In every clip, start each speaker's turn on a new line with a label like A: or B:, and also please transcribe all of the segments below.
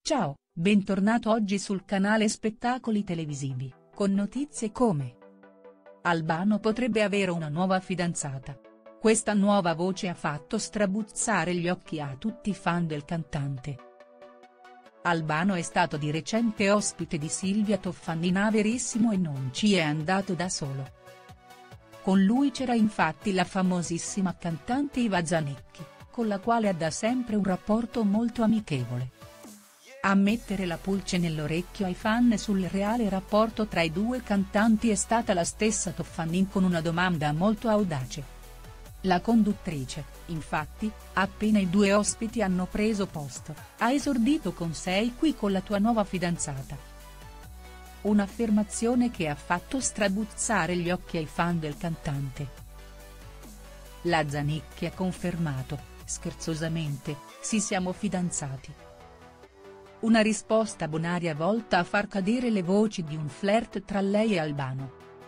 A: Ciao, bentornato oggi sul canale Spettacoli Televisivi, con notizie come: Albano potrebbe avere una nuova fidanzata. Questa nuova voce ha fatto strabuzzare gli occhi a tutti i fan del cantante. Albano è stato di recente ospite di Silvia Toffanin Verissimo e non ci è andato da solo. Con lui c'era infatti la famosissima cantante Iva Zanicchi, con la quale ha da sempre un rapporto molto amichevole. A mettere la pulce nell'orecchio ai fan sul reale rapporto tra i due cantanti è stata la stessa Toffanin con una domanda molto audace. La conduttrice, infatti, appena i due ospiti hanno preso posto, ha esordito con "Sei qui con la tua nuova fidanzata?". Un'affermazione che ha fatto strabuzzare gli occhi ai fan del cantante. La Zanicchi ha confermato, scherzosamente: "Sì, siamo fidanzati". Una risposta bonaria volta a far cadere le voci di un flirt tra lei e Albano.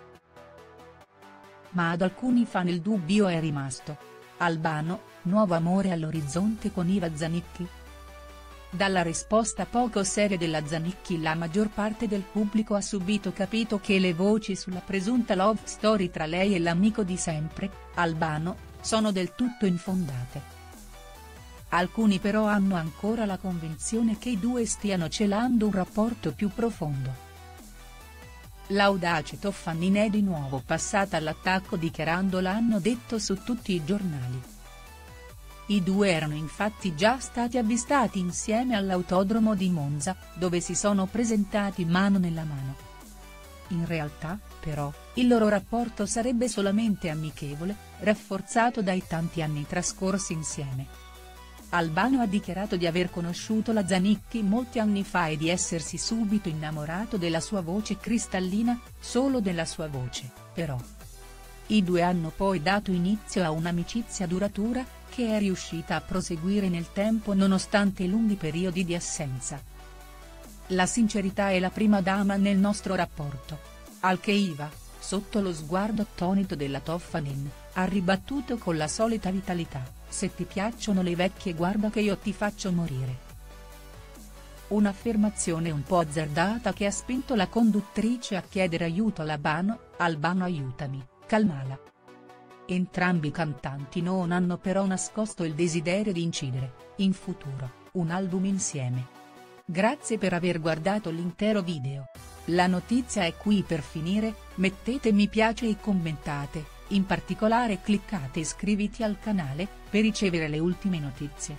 A: Ma ad alcuni fan il dubbio è rimasto. Albano, nuovo amore all'orizzonte con Iva Zanicchi? Dalla risposta poco seria della Zanicchi la maggior parte del pubblico ha subito capito che le voci sulla presunta love story tra lei e l'amico di sempre, Albano, sono del tutto infondate. Alcuni però hanno ancora la convinzione che i due stiano celando un rapporto più profondo. L'audace Toffanin è di nuovo passata all'attacco dichiarando "l'hanno detto su tutti i giornali". I due erano infatti già stati avvistati insieme all'autodromo di Monza, dove si sono presentati mano nella mano. In realtà, però, il loro rapporto sarebbe solamente amichevole, rafforzato dai tanti anni trascorsi insieme. Albano ha dichiarato di aver conosciuto la Zanicchi molti anni fa e di essersi subito innamorato della sua voce cristallina, solo della sua voce, però. I due hanno poi dato inizio a un'amicizia duratura, che è riuscita a proseguire nel tempo nonostante i lunghi periodi di assenza. La sincerità è la prima dama nel nostro rapporto. Al che Iva, sotto lo sguardo attonito della Toffanin, ha ribattuto con la solita vitalità: "Se ti piacciono le vecchie guarda che io ti faccio morire". Un'affermazione un po' azzardata che ha spinto la conduttrice a chiedere aiuto all'Albano: "Albano, aiutami, calmala". Entrambi i cantanti non hanno però nascosto il desiderio di incidere, in futuro, un album insieme. Grazie per aver guardato l'intero video. La notizia è qui per finire, mettete mi piace e commentate, in particolare cliccate iscriviti al canale, per ricevere le ultime notizie.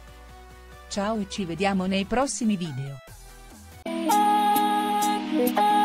A: Ciao e ci vediamo nei prossimi video.